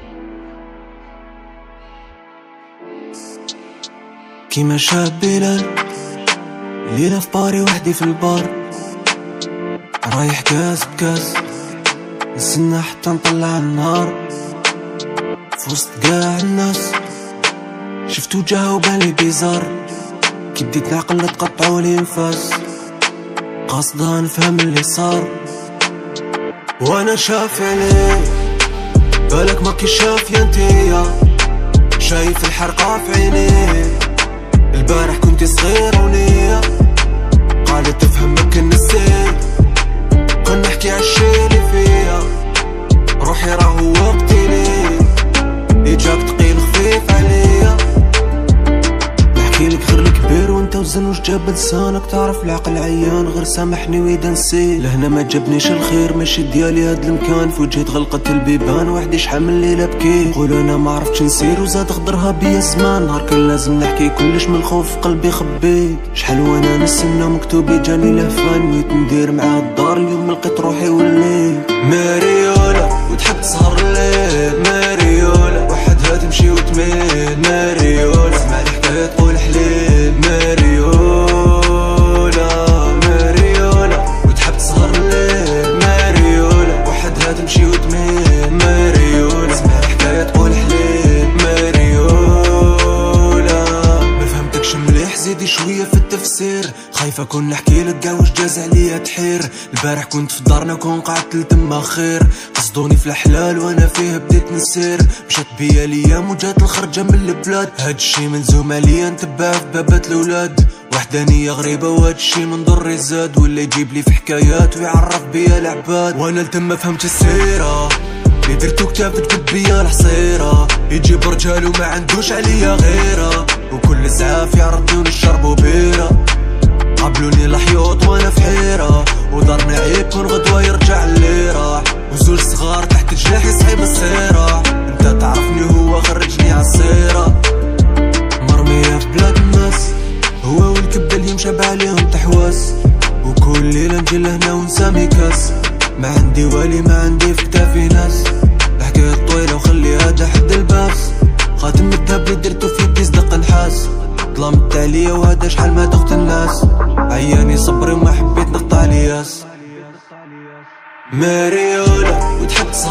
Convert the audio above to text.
كيما شاب بلال ليلة في باري وحدي في البار، رايح كاس بكاس نستنى حتى نطلع النهار. في وسط قاع الناس شفت وجهها وبالي بيزار، كي بديت نعقل تقطعولي انفاس، قاصدة نفهم اللي صار وانا شاف عليه. بالك ما كي شاف يا انتيا، شايف الحرقة في عينيه. البارح كنت صغيرة ونية قالت تفهم مكن السيل، كنا نحكي عالشي اللي فيا. روحي راهو وقتي ليه يجاك تقيل خفيف عليا. نحكيلك غير الكبير وانت وزن وش جاب لسانك، تعرف العقل عيان غير سامحني واذا نسيت. لهنا ما جابنيش الخير ماشي ديالي هاد المكان، في وجهي تغلقت البيبان وحدي شحال من ليلة بكيت. نقول انا ما عرفتش نسير وزاد غدرها بيا زمان، نهار كان لازم نحكي كلش من الخوف في قلبي خبيت. شحال وانا نستنى مكتوبي جاني لهفان، نويت ندير معاه الدار اليوم لقيت روحي وليت ماريولا وتحب تسهر الليل. ماريولا وحدها تمشي وتميل. ماريولا سمع الحكاية تقول حليل. ماريولا ماريولا وتحب تسهر الليل. ماريولا وحدها تمشي وتميل. ماريولا سمع الحكاية تقول حليل. ماريولا ما فهمتكش مليح زيدي شوية في التفسير، خايفة كون نحكي لك كاع واش جاز عليا تحير. البارح كنت في دارنا كون قعدت لتما خير، قصدوني في الحلال وانا فيه بديت نسير. مشات بيا الايام وجات الخرجة من البلاد، هادشي ملزوم عليا نتبع في بابات الاولاد. وحدانية غريبة وهادشي من ضري زاد، ولا يجيب لي في حكايات ويعرف بيا العباد. وانا لتما فهمت السيرة اللي درتو كتاب تكب بيا الحصيرة، يجيب رجال وما عندوش عليا غيرة، وكل زعاف يعرضوني الشرب بيرة. قابلوني الحيوط وانا في حيرة، ودارنا عيب كون غدوة يرجع اللي راح. وزوج صغار تحت جناحي صعيب الصراع، انت تعرفني هو خرجني عالصيرة. مرمية في بلاد الناس هو والكبة اللي مشابه عليهم تحواس، وكل ليلة نجي لهنا ونسامي كاس. ما عندي والي ما عندي في كتافي ناس، الحكاية طويلة وخلي هذا حد الباس. خاتم الذهب اللي درتو في يدي صدق نحاس، ظلمت عليا وهذا شحال ما دخت الناس. عياني صبري وما حبيت نقطع الياس. ماريولا وتحب